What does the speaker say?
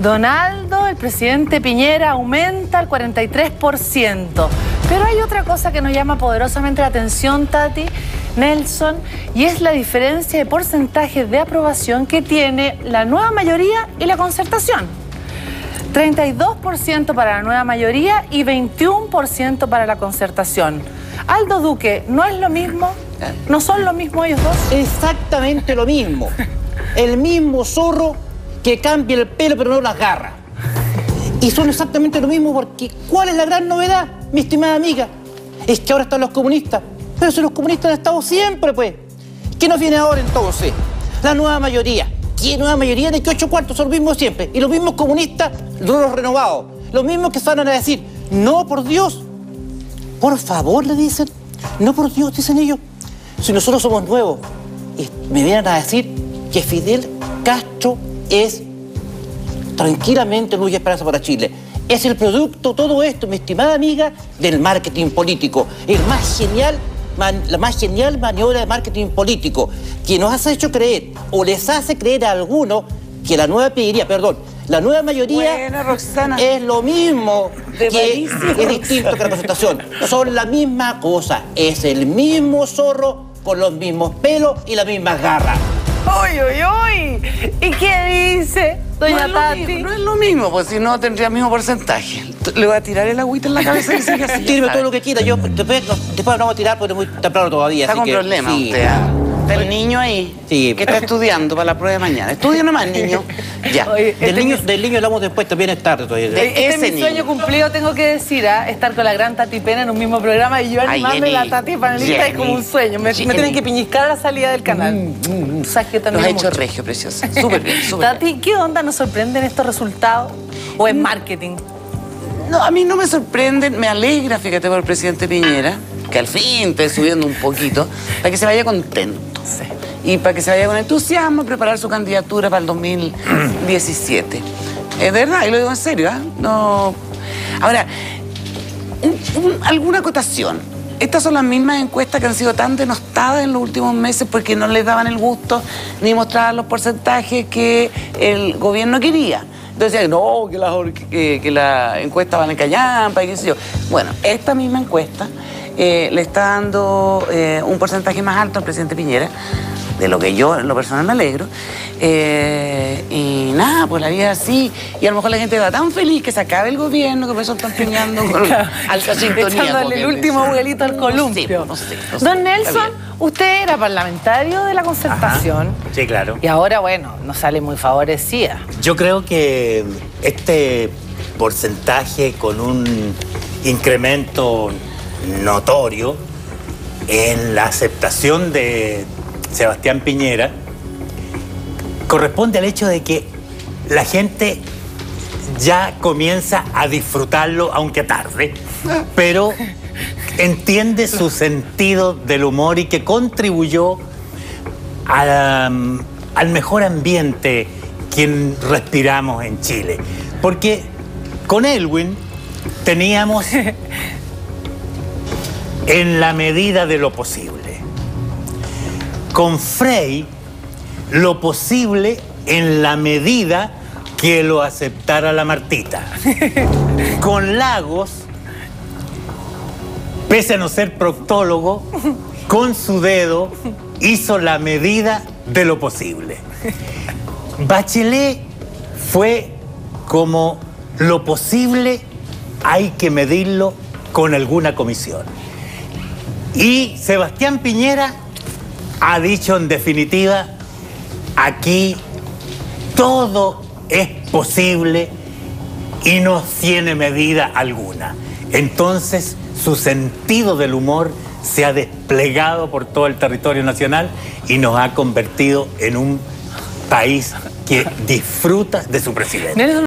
Donaldo, el presidente Piñera, aumenta al 43%. Pero hay otra cosa que nos llama poderosamente la atención, Tati, Nelson, y es la diferencia de porcentajes de aprobación que tiene la nueva mayoría y la concertación. 32% para la nueva mayoría y 21% para la concertación. Aldo Duque, ¿no es lo mismo? ¿No son lo mismo ellos dos? Exactamente lo mismo. El mismo zorro que cambia el pelo pero no las garras. Y son exactamente lo mismo porque ¿cuál es la gran novedad, mi estimada amiga? Es que ahora están los comunistas. Pero si los comunistas han estado siempre, pues. ¿Qué nos viene ahora entonces? La nueva mayoría. ¿Qué nueva mayoría? De que 8 cuartos son los mismos siempre. Y los mismos comunistas, los renovados. Los mismos que salen a decir, no, por Dios. Por favor, le dicen. No, por Dios, dicen ellos. Si nosotros somos nuevos y me vienen a decir que Fidel Castro es tranquilamente luz y esperanza para Chile. Es el producto, todo esto, mi estimada amiga, del marketing político. La más genial maniobra de marketing político que nos has hecho creer, o les hace creer a algunos, que la nueva mayoría Buena, Roxana. es lo mismo, que es distinto que la concertación. Son la misma cosa, es el mismo zorro con los mismos pelos y las mismas garras. ¡Uy, uy, uy! ¿Y qué dice doña Tati? No es lo mismo, pues si no tendría el mismo porcentaje. Le voy a tirar el agüita en la cabeza y sigue así. Tíreme todo lo que quiera, yo después no vamos a tirar porque es muy temprano todavía. Está así con que, problemas sí. usted, ¿ah? Está el niño ahí, Sí. que está estudiando para la prueba de mañana. Estudia nomás, niño. Ya. Oye, Del niño hablamos después, también es tarde todavía. Este es ese mi sueño niño. cumplido, tengo que decir, estar con la gran Tati Pena en un mismo programa y yo animarme la Tati panelista es como un sueño. Me tienen que piñiscar a la salida del canal. Tú sabes que Lo también has es hecho mucho. regio, preciosa. Súper bien, súper bien. Tati, ¿qué onda nos sorprenden estos resultados? ¿O es marketing? No, a mí no me sorprenden, me alegra, fíjate, por el presidente Piñera, que al fin esté subiendo un poquito, para que se vaya contento. Sí. Y para que se vaya con entusiasmo a preparar su candidatura para el 2017. Es verdad, y lo digo en serio, ¿ah? No. Ahora, alguna acotación. Estas son las mismas encuestas que han sido tan denostadas en los últimos meses porque no les daban el gusto ni mostraban los porcentajes que el gobierno quería. Entonces decían, no, que la encuesta van en callampa y qué sé yo. Bueno, esta misma encuesta le está dando un porcentaje más alto al presidente Piñera, de lo que yo en lo personal me alegro. Y nada, pues la vida es así. Y a lo mejor la gente va tan feliz que se acabe el gobierno que por eso están piñando con alta sintonía. Echándole el último vuelito al columpio. No sé. Don Nelson, usted era parlamentario de la concertación. Ajá, sí, claro. Y ahora, bueno, nos sale muy favorecida. Yo creo que este porcentaje con un incremento notorio en la aceptación de Sebastián Piñera corresponde al hecho de que la gente ya comienza a disfrutarlo, aunque tarde, pero entiende su sentido del humor y que contribuyó al mejor ambiente que respiramos en Chile. Porque con Elwin teníamos en la medida de lo posible. Con Frei, lo posible en la medida que lo aceptara la Martita. Con Lagos, pese a no ser proctólogo, con su dedo hizo la medida de lo posible. Bachelet fue como lo posible hay que medirlo con alguna comisión. Y Sebastián Piñera ha dicho en definitiva, aquí todo es posible y no tiene medida alguna. Entonces, su sentido del humor se ha desplegado por todo el territorio nacional y nos ha convertido en un país que disfruta de su presidente.